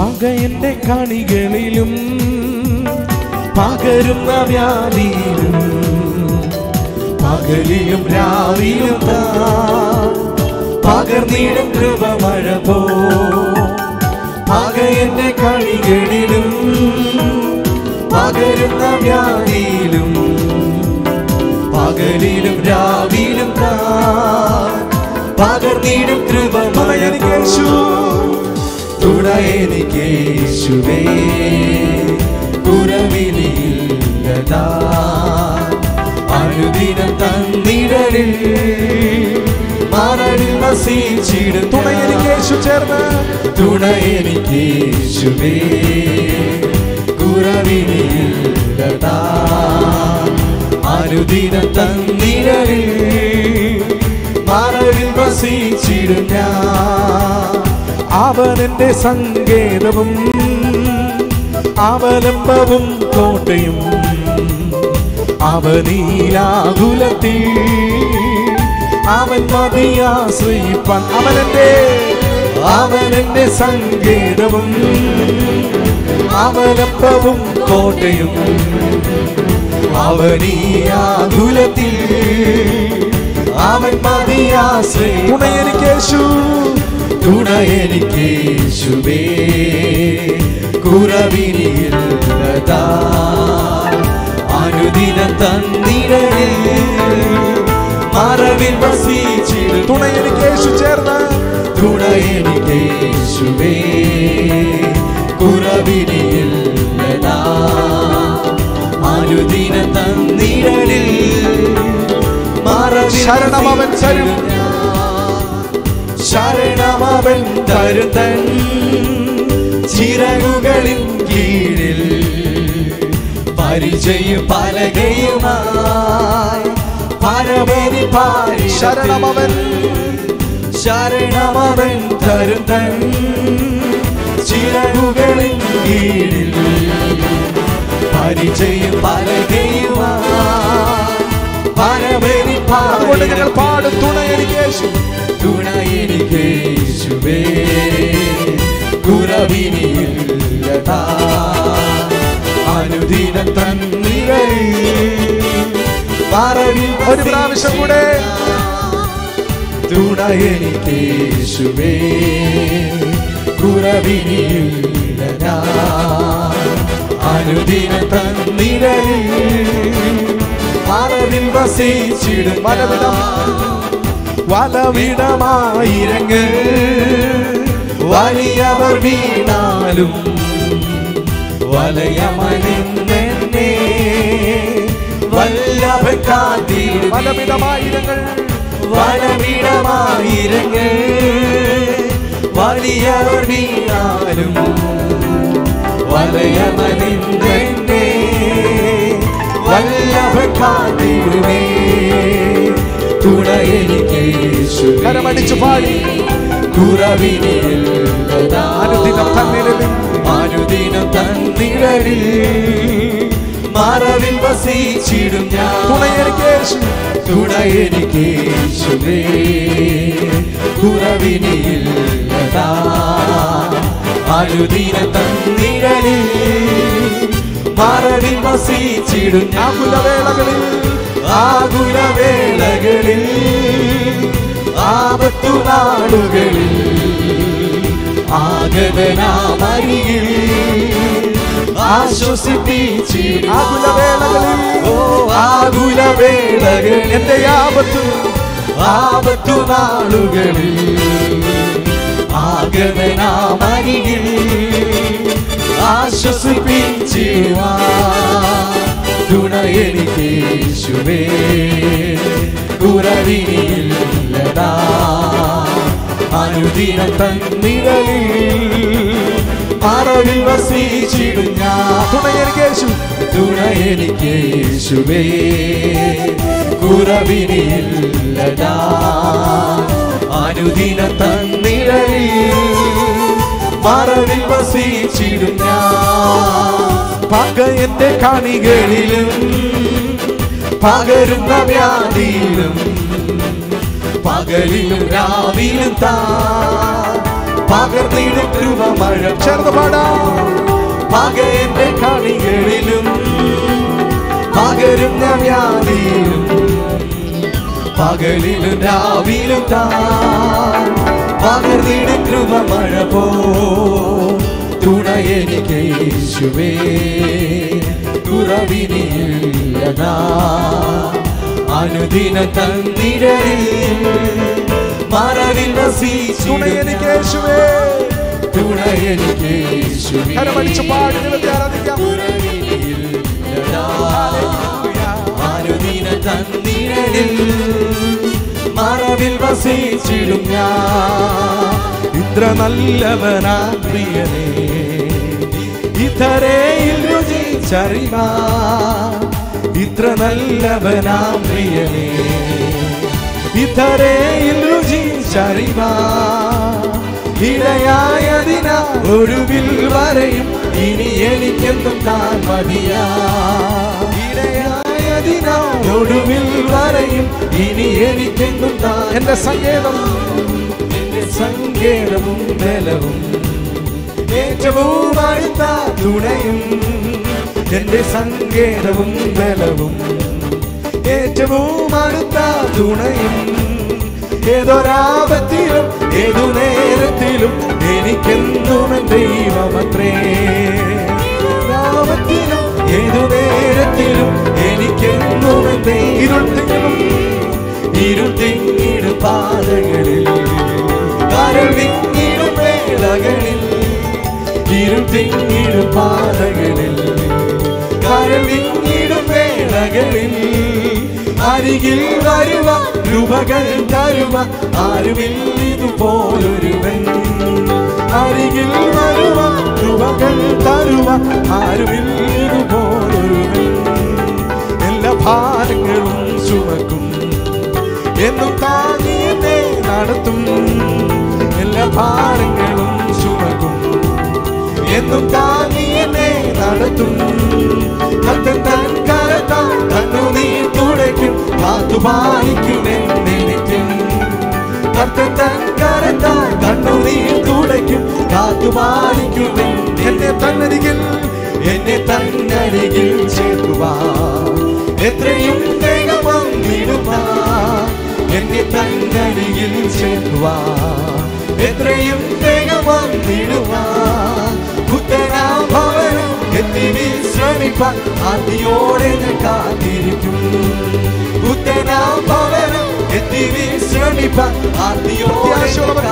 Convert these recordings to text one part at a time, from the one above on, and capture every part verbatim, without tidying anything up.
പകയന്റെ കണികളിലും പകരുന്ന വ്യാധിയിലും പകലിലും രാവിലും പകർന്നിടും കൃപമഴ പോ പകയന്റെ കണികളിലും പകരുന്ന വ്യാധിയിലും പകലിലും രാവിലും പകർന്നിടും കൃപമഴ തുണ എനിക്ക് യേശുവേ കുറവിനില്ലതാ അനുദിനം തന്നിടലിൽ മാറലിൽ വസിച്ചിടും തുണ എനിക്ക് യേശു ചേർന്ന് തുണ എനിക്ക് യേശുവേ കുറവിനില്ലതാ അനുദിനം തന്നിടലിൽ മാറലിൽ വസിച്ചിടും ഞാൻ അവനെന്റെ സങ്കേതവും അവലംബവും കോട്ടയും അവനീലാകുലത്തിൽ അവൻ മതിയാശ്രയിപ്പാൻ അവനെന്റെ അവനെന്റെ സങ്കേതവും അവലംബവും കോട്ടയും അവനീലാകുലത്തിൽ അവൻ മതിയാശ്രയിപ്പാൻ തുണ എനിക്ക് യേശു തുണ എനിക്ക് യേശുവേ കുറവിനില്ലതാ അനുദിനം തന്നിടലിൽ മറവിൽ വസിച്ചിടും തുണ എനിക്ക് യേശു ചേർന്ന് തുണ എനിക്ക് യേശുവേ കുറവിനില്ലതാ അനുദിനം തന്നിടലിൽ മറവിൽ ശരണമവൻ തരും ശരണമവൻ തരുതൻ ചിറകുകളിൻ കീഴിൽ പരിചയം പലകയുമായി പരമേരി പാരി ശരണമവൻ ശരണമവൻ തരുതൻ ചിറകുകളിൻ കീഴിൽ പരിചയം പലകയുമായി പരമേരി പാരി ഞങ്ങൾ പാടും തുണ എനിക്ക് യേശു തുണ എനിക്ക് യേശുവേ കുറവിനില്ലതാ അനുദിനം തന്നിടലിൽ ഒരു പ്രാവശ്യം കൂടെ തുണ എനിക്ക് യേശുവേ കുറവിനില്ലതാ അനുദിനം തന്നിടലിൽ മറവിൽ വസിച്ചിടും വലവിടം വലവിടമായിരങ്ങൾ വലിയവർ വീണാലും വലയമണിന്നെ വല്ലഭൻ കാത്തിടും വലവിടമായിരങ്ങൾ വലവിടമായിരങ്ങൾ വലിയവർ വീണാലും വലയമണിന്നെ വല്ലഭൻ കാത്തിടുമേ തുണ എനിക്ക് യേശു കരമടിച്ചു പാടി കുറവിനില്ലതാ അനുദിനം തന്നിടലിൽ അനുദിനം തന്നിടലിൽ മറവിൽ വസിച്ചിടും ഞാൻ തുണ എനിക്ക് യേശു തുണ എനിക്ക് യേശുവേ കുറവിനില്ലതാ അനുദിനം തന്നിടലിൽ മറവിൽ വസിച്ചിടും ആകുലവേളകളിൽ ആകുലവേളകളിൽ ആപത്തു നാളുകളിൽ ആഗതനാമരികിൽ ആശ്വസിപ്പിച്ച് ആകുലവേളകളിൽ ഓ ആകുലവേളകളിൽ എന്റെ ആപത്തു ആപത്തു നാളുകളിൽ ആഗതനാമരികിൽ ആശ്വസിപ്പിച്ച് തുണ എനിക്ക് യേശുവേ കുറവിനില്ലതാ അനുദിനം തന്നിടലിൽ മറവിൽ വസിച്ചിടും ഞാൻ തുണ എനിക്ക് യേശു തുണ എനിക്ക് യേശുവേ കുറവിനില്ലതാ അനുദിനം തന്നിടലിൽ മറവിൽ വസിച്ചിടും ഞാൻ പകയന്റെ കണികളിലും പകരുന്ന വ്യാധിയിലും പകലിലും രാവിലും താ പകർന്നിടും കൃപമഴ. ചേർന്ന് പാടാം. പകയന്റെ കളികളിലും പകരുന്ന വ്യാധിയിലും പകലിലും രാവിലും താൻ പകർന്നിടും കൃപമഴ പോ. തുണ എനിക്ക് യേശുവേ, കുറവിനില്ലതാ. അനുദിന തന്നിടയിൽ മറവിൽ വസിച്ചു. തുണ എനിക്ക് യേശുവേ, തുണ എനിക്ക് യേശുവേ. കരമടിച്ചു പാടി ദൈവത്തെ ആരാധിക്കാം. അനുദിന തന്നിടയിൽ മറവിൽ വസിച്ചിടും ഞാൻ. ഇത്ര നല്ലവനാ പ്രിയനേ, ഇതരയിൽ രുചിച്ചറിവാ. ഇത്ര നല്ലവനാ പ്രിയനേ, ഇതരയിൽ രുചിച്ചറിവാ. ഇടയായതിനാ ഒടുവിൽ വരെയും ഇനി എനിക്കെന്തും താൻ മതിയാ. ഇടയായതിനാ ഒടുവിൽ വരെയും ഇനി എനിക്കെന്തും താൻ. എന്റെ സങ്കേതം, എന്റെ സങ്കേതവും ബലവും ഏറ്റവും അടുത്ത തുണയും. എന്റെ സങ്കേതവും ബലവും ഏറ്റവും അടുത്ത തുണയും. ഏതൊരാപത്തിലും ഏതു നേരത്തിലും എനിക്കെന്നും എൻ ദൈവമത്രേ. ആപത്തിലും ഏതു നേരത്തിലും എനിക്കെന്നും എൻ ദൈവം. ഇരുട്ടിലും ഇരുട്ടിങ്ങിടും പാതകളിൽ കരൾ വിങ്ങിടും വേളകളിൽ. ഇരുട്ടിങ്ങിടും പാതകളിൽ കരൾ വിങ്ങിടും വേളകളിൽ അരികിൽ വരുവ കൃപകൾ തരുവ ആരുമില്ലിതുപോലൊരുവൻ. അരികിൽ വരുവ കൃപകൾ തരുവ ആരുമില്ലിതുപോലൊരുവൻ. എല്ലാ ഭാരങ്ങളും ചുമക്കും എന്നും താങ്ങി എന്നെ നടത്തും. എല്ലാ ഭാരങ്ങളും ചുമക്കും എന്നും താങ്ങി എന്നെ നടത്തും. കർത്തൻ തൻ കരത്താൽ കണ്ണുനീർ തുടയ്ക്കും, കാത്തുപാലിക്കുമെന്നെനിക്കും. കർത്തൻ തൻ കരത്താൽ കണ്ണുനീർ തുടയ്ക്കും, കാത്തുപാലിക്കുമെന്ന്. എന്നെ തന്നരികിൽ എന്നെ തന്നരികിൽ ചേർക്കുവാ എത്രയും വേഗം വന്നിടുവാ. എന്നെ തന്നരികിൽ ചേർക്കുവാ എത്രയും വേഗം വന്നിടുവാ. പുത്തനാം ഭവനം എത്തി വിശ്രമിപ്പാൻ ആദിയോടെ ഞാൻ കാത്തിരിക്കും. പുത്തനാം ഭവനം എത്തി വിശ്രമിപ്പാൻ ആദിയോടെ.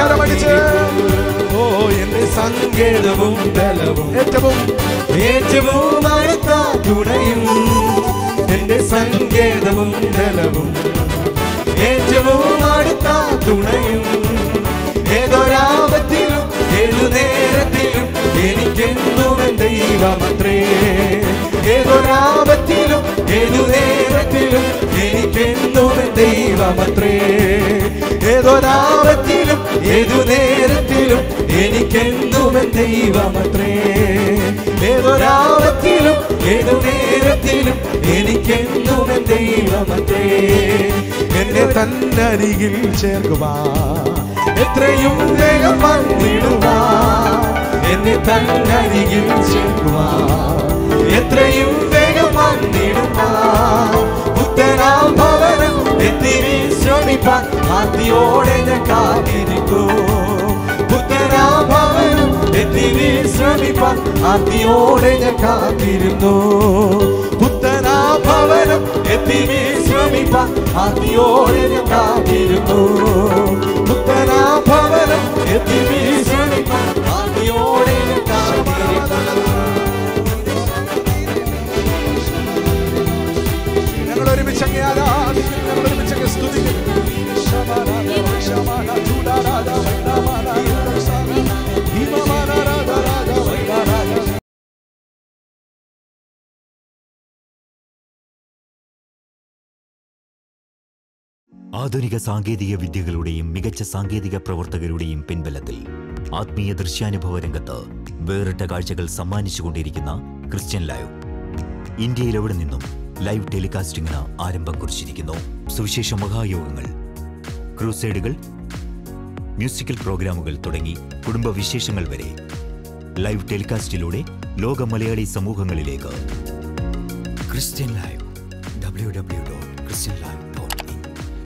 ഓ എന്റെ സങ്കേതവും ബലവും ഏറ്റവും ഏറ്റവും അടുത്ത തുണയും. എന്റെ സങ്കേതവും ബലവും ഏറ്റവും അടുത്ത തുണയും. ഏതൊരാപത്തിലും ഏതു നേരത്തിലും എനിക്കെന്നും എൻ ദൈവമത്രേ. ഏതൊരാപത്തിലും ഏതു നേരത്തിലും എനിക്കെന്നും എൻ ദൈവമത്രേ. ഏതൊരാപത്തിലും ഏതു നേരത്തിലും എനിക്കെന്നും എൻ ദൈവമത്രേ. ഏതൊരാപത്തിലും ഏതു നേരത്തിലും എനിക്കെന്നും എൻ ദൈവമത്രേ. എന്നെ തന്നരികിൽ ചേർക്കുവാ എത്രയും വേഗം വന്നിടുവാ. എന്നെ തന്നരികിൽ ചേർക്കുവാ എത്രയും വേഗം വന്നിടുവാ. പുത്തനാം ഭവനം എത്തി വിശ്രമിപ്പാൻ ആദിയോടെ ഞാൻ കാത്തിരിക്കും. പുത്തനാം ഭവനം എത്തി വിശ്രമിപ്പാൻ ആദിയോടെ ഞാൻ കാത്തിരുന്നു. പുത്തനാം ഭവനം എത്തി വിശ്രമിപ്പാൻ ആദിയോടെ ഞാൻ കാത്തിരുന്നു. പുത്തനാം ഭവനം എത്തി വിശ്രമിപ്പാൻ ആദിയോടെ ഞാൻ കാത്തിരുന്നു. ഞങ്ങൾ ഒരുമിച്ച് അങ്ങേ ആരാധിക്കും, ഞങ്ങൾ ഒരുമിച്ച് അങ്ങേ സ്തുതിക്കും. ആധുനിക സാങ്കേതിക വിദ്യകളുടെയും മികച്ച സാങ്കേതിക പ്രവർത്തകരുടെയും പിൻബലത്തിൽ ആത്മീയ ദൃശ്യാനുഭവ രംഗത്ത് വേറിട്ട കാഴ്ചകൾ സമ്മാനിച്ചുകൊണ്ടിരിക്കുന്ന ക്രിസ്ത്യൻ ലൈവ് ഇന്ത്യയിൽ എവിടെ നിന്നും ലൈവ് ടെലികാസ്റ്റിംഗിന് ആരംഭം കുറിച്ചിരിക്കുന്നു. സുവിശേഷ മഹായോഗങ്ങൾ, ക്രൂസൈഡുകൾ, മ്യൂസിക്കൽ പ്രോഗ്രാമുകൾ തുടങ്ങി കുടുംബ വിശേഷങ്ങൾ വരെ ലൈവ് ടെലികാസ്റ്റിലൂടെ ലോക മലയാളി സമൂഹങ്ങളിലേക്ക്. Christian live. W W W dot Christian live